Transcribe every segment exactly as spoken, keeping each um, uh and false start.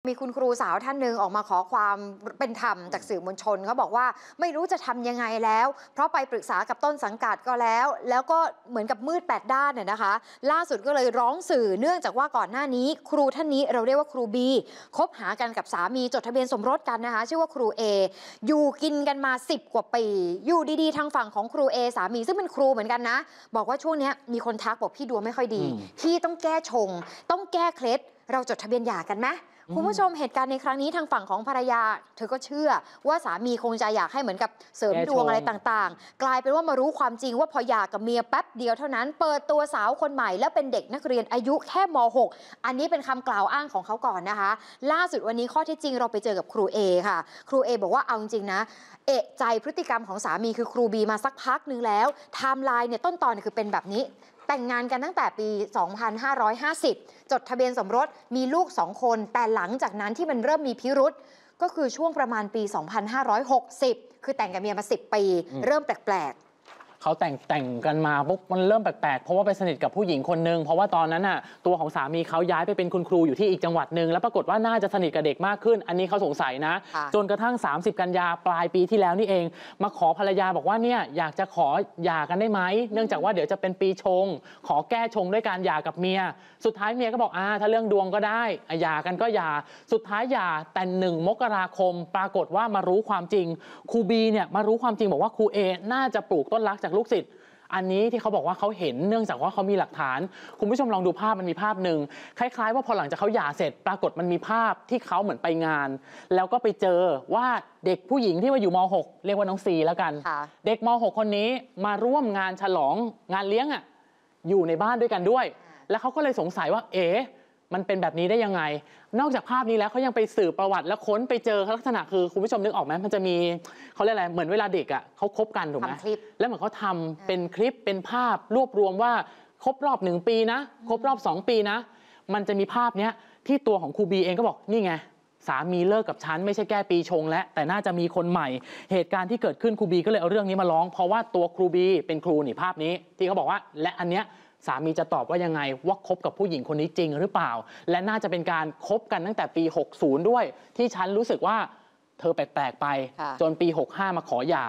มีคุณครูสาวท่านหนึ่งออกมาขอความเป็นธรรมจากสื่อมวลชนเขาบอกว่าไม่รู้จะทำยังไงแล้วเพราะไปปรึกษากับต้นสังกัดก็แล้วแล้วก็เหมือนกับมืดแปดด้านเนี่ยนะคะล่าสุดก็เลยร้องสื่อเนื่องจากว่าก่อนหน้านี้ครูท่านนี้เราเรียกว่าครูบีคบหากันกับสามีจดทะเบียนสมรสกันนะคะชื่อว่าครูเออยู่กินกันมาสิบกว่าปีอยู่ดีๆทางฝั่งของครูเอสามีซึ่งเป็นครูเหมือนกันนะบอกว่าช่วงนี้มีคนทักบอกพี่ดวงไม่ค่อยดีพี่ต้องแก้ชงต้องแก้เคล็ดเราจดทะเบียนหย่ากันไหมคุณผู้ชมเหตุการณ์ในครั้งนี้ทางฝั่งของภรรยาเธอก็เชื่อว่าสามีคงจะอยากให้เหมือนกับเสริมดวงอะไรต่างๆกลายเป็นว่ามารู้ความจริงว่าพอหย่ากับเมียแป๊บเดียวเท่านั้นเปิดตัวสาวคนใหม่และเป็นเด็กนักเรียนอายุแค่ม หก อันนี้เป็นคำกล่าวอ้างของเขาก่อนนะคะล่าสุดวันนี้ข้อเท็จจริงเราไปเจอกับครูเอค่ะครูเอบอกว่าเอาจริงๆนะเอะใจพฤติกรรมของสามีคือครูบีมาสักพักนึงแล้วไทม์ไลน์เนี่ยต้นตอนคือเป็นแบบนี้แต่งงานกันตั้งแต่ปี สองพันห้าร้อยห้าสิบ จดทะเบียนสมรสมีลูกสองคนแต่หลังจากนั้นที่มันเริ่มมีพิรุธก็คือช่วงประมาณปี สองพันห้าร้อยหกสิบ คือแต่งกับเมียมาสิบปีเริ่มแปลกๆเขาแต่งแต่งกันมาปุ๊บมันเริ่มแปลกๆเพราะว่าไปสนิทกับผู้หญิงคนนึงเพราะว่าตอนนั้นน่ะตัวของสามีเขาย้ายไปเป็นคุณครูอยู่ที่อีกจังหวัดหนึ่งแล้วปรากฏว่าน่าจะสนิทกับเด็กมากขึ้นอันนี้เขาสงสัยนะจนกระทั่งสามสิบกันยาปลายปีที่แล้วนี่เองมาขอภรรยาบอกว่าเนี่ยอยากจะขอหย่ากันได้ไหมเนื่องจากว่าเดี๋ยวจะเป็นปีชงขอแก้ชงด้วยการหย่ากับเมียสุดท้ายเมียก็บอกอ่าถ้าเรื่องดวงก็ได้หย่ากันก็หย่าสุดท้ายหย่าแต่หนึ่งมกราคมปรากฏว่ามารู้ความจริงครูบีเนี่ยมารู้ความจริงบอกว่าครูเอน่าจะปลูกต้นรักจากลูกศิษย์อันนี้ที่เขาบอกว่าเขาเห็นเนื่องจากว่าเขามีหลักฐานคุณผู้ชมลองดูภาพมันมีภาพหนึ่งคล้ายๆว่าพอหลังจากเขาหย่าเสร็จปรากฏมันมีภาพที่เขาเหมือนไปงานแล้วก็ไปเจอว่าเด็กผู้หญิงที่มาอยู่ม หก เรียกว่าน้องซีแล้วกันเด็กม หก คนนี้มาร่วมงานฉลองงานเลี้ยงอ่ะอยู่ในบ้านด้วยกันด้วยแล้วเขาก็เลยสงสัยว่าเอ๋มันเป็นแบบนี้ได้ยังไงนอกจากภาพนี้แล้วเขายังไปสืบประวัติแล้วค้นไปเจอลักษณะคือคุณผู้ชมนึกออกไหมมันจะมีเขาเรียกอะไรเหมือนเวลาเด็กอ่ะเขาคบกันถูกไหมแล้วเหมือนเขาทำเป็นคลิปเป็นภาพรวบรวมว่าครบรอบหนึ่งปีนะครบรอบสองปีนะมันจะมีภาพเนี้ยที่ตัวของครูบีเองก็บอกนี่ไงสามีเลิกกับฉันไม่ใช่แก้ปีชงแล้วแต่น่าจะมีคนใหม่เหตุการณ์ที่เกิดขึ้นครูบีก็เลยเอาเรื่องนี้มาร้องเพราะว่าตัวครูบีเป็นครูนี่ภาพนี้ที่เขาบอกว่าและอันเนี้ยสามีจะตอบว่ายังไงว่าคบกับผู้หญิงคนนี้จริงหรือเปล่าและน่าจะเป็นการคบกันตั้งแต่ปีหกสิบด้วยที่ฉันรู้สึกว่าเธอแปลกๆไปจนปีหกสิบห้ามาขอหย่า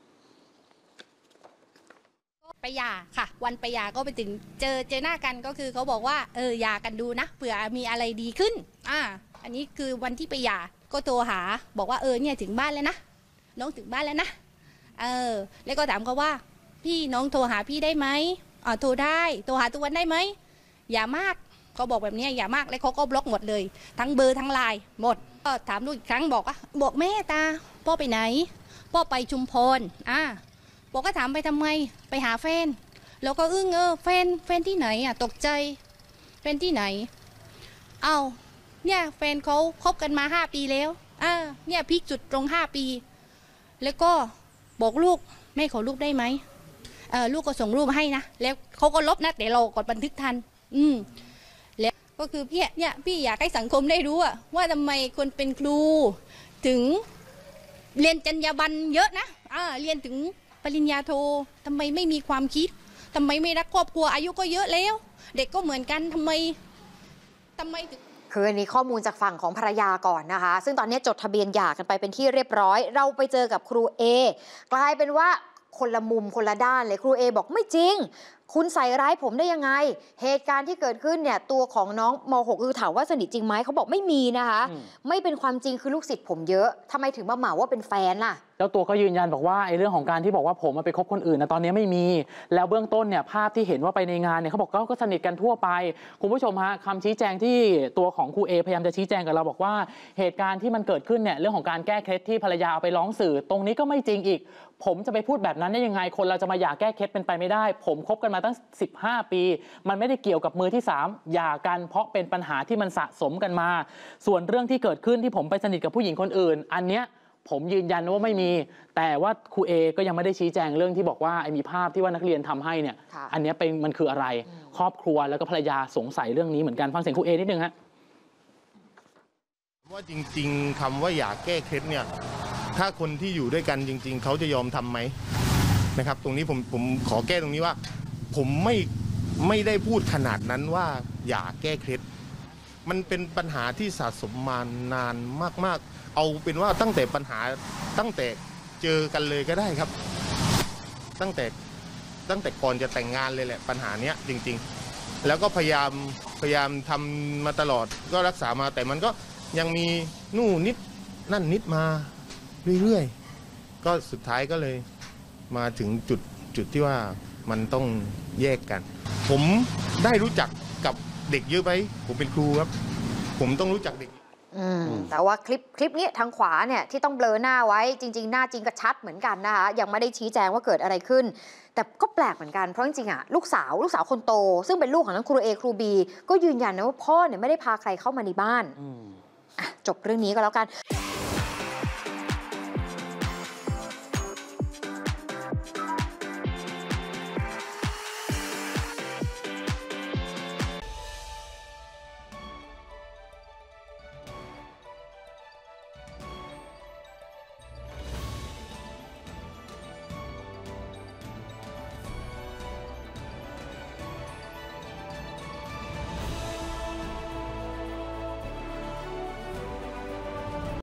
ไปหย่าค่ะวันไปหย่าก็ไปถึงเจอเจอหน้ากันก็คือเขาบอกว่าเออหย่ากันดูนะเผื่อมีอะไรดีขึ้นอ่าอันนี้คือวันที่ไปหย่าก็โทรหาบอกว่าเออเนี่ยถึงบ้านแล้วนะน้องถึงบ้านแล้วนะเออแล้วก็ถามเขาว่าพี่น้องโทรหาพี่ได้ไหมอ๋อโทรได้โทรหาทุกวันได้ไหมอย่ามากเขาบอกแบบนี้อย่ามากแล้วเขาก็บล็อกหมดเลยทั้งเบอร์ทั้งไลน์หมดก็ถามลูกอีกครั้งบอกอ่ะบอกแม่ตาพ่อไปไหนพ่อไปชุมพรอ่าบอกก็ถามไปทำไมไปหาแฟนแล้วก็อึ้งเออแฟนแฟนที่ไหนอ่ะตกใจแฟนที่ไหนเอาเนี่ยแฟนเขาคบกันมาห้าปีแล้วอ่าเนี่ยพีคจุดตรงห้าปีแล้วก็บอกลูกแม่ขอลูกได้ไหมเออลูกก็ส่งรูปมาให้นะแล้วเขาก็ลบนะแต่เรากดบันทึกทันอืมแล้วก็คือพี่เนี่ยพี่อยากให้สังคมได้รู้ว่าทำไมคนเป็นครูถึงเรียนจรรยาบรรณเยอะนะอ่าเรียนถึงปริญญาโททำไมไม่มีความคิดทำไมไม่รักครอบครัวอายุก็เยอะแล้วเด็กก็เหมือนกันทำไมทำไมถึงคืออันนี้ข้อมูลจากฝั่งของภรรยาก่อนนะคะซึ่งตอนนี้จดทะเบียนหย่ากันไปเป็นที่เรียบร้อยเราไปเจอกับครูเอกลายเป็นว่าคนละมุมคนละด้านเลยครูเอบอกไม่จริงคุณใส่ร้ายผมได้ยังไงเหตุการณ์ที่เกิดขึ้นเนี่ยตัวของน้องม หก คือถามว่าสนิทจริงไหมเขาบอกไม่มีนะคะไม่เป็นความจริงคือลูกศิษย์ผมเยอะทำไมถึงมาเหมาว่าเป็นแฟนล่ะเจ้าตัวก็ยืนยันบอกว่าไอ้เรื่องของการที่บอกว่าผมไปคบคนอื่นนะตอนนี้ไม่มีแล้วเบื้องต้นเนี่ยภาพที่เห็นว่าไปในงานเนี่ยเขาบอกก็สนิทกันทั่วไปคุณผู้ชมฮะคำชี้แจงที่ตัวของครูเอพยายามจะชี้แจงกับเราบอกว่าเหตุการณ์ที่มันเกิดขึ้นเนี่ยเรื่องของการแก้เคล็ดที่ภรรยาเอาไปร้องสื่อตรงนี้ก็ไม่จริงอีกผมจะไปพูดแบบนั้นได้ยังไงคนเราจะมาหย่าแก้เคล็ดเป็นไปไม่ได้ผมคบกันมาตั้งสิบห้าปีมันไม่ได้เกี่ยวกับมือที่สามหย่ากันเพราะเป็นปัญหาที่มันสะสมกันมาส่วนเรื่องที่เกิดขึ้นที่ผมไปสนิทกับผู้หญิงคนอื่นอันเนี้ยผมยืนยันว่าไม่มีแต่ว่าครูเอก็ยังไม่ได้ชี้แจงเรื่องที่บอกว่าไอ้มีภาพที่ว่านักเรียนทำให้เนี่ยอันนี้เป็นมันคืออะไรครอบครัวแล้วก็ภรรยาสงสัยเรื่องนี้เหมือนกันฟังเสียงครูเอนิดนึงฮะว่าจริงๆคำว่าอยากแก้เคล็ดเนี่ยถ้าคนที่อยู่ด้วยกันจริงๆเขาจะยอมทำไหมนะครับตรงนี้ผมผมขอแก้ตรงนี้ว่าผมไม่ไม่ได้พูดขนาดนั้นว่าอยากแก้เคล็ดมันเป็นปัญหาที่สะสมมานานมากๆเอาเป็นว่าตั้งแต่ปัญหาตั้งแต่เจอกันเลยก็ได้ครับตั้งแต่ตั้งแต่ก่อนจะแต่งงานเลยแหละปัญหาเนี้ยจริงๆแล้วก็พยายามพยายามทำมาตลอดก็รักษามาแต่มันก็ยังมีนู่นนิดนั่นนิดมาเรื่อยๆก็สุดท้ายก็เลยมาถึงจุดจุดที่ว่ามันต้องแยกกันผมได้รู้จักกับเด็กเยอะไหมผมเป็นครูครับผมต้องรู้จักเด็กอืมแต่ว่าคลิปคลิปนี้ทางขวาเนี่ยที่ต้องเบลอหน้าไว้จริงๆหน้าจริงก็ชัดเหมือนกันนะคะยังไม่ได้ชี้แจงว่าเกิดอะไรขึ้นแต่ก็แปลกเหมือนกันเพราะจริงๆอ่ะลูกสาวลูกสาวคนโตซึ่งเป็นลูกของทั้งครูเอครูบีก็ยืนยันนะว่าพ่อเนี่ยไม่ได้พาใครเข้ามาในบ้านจบเรื่องนี้ก็แล้วกัน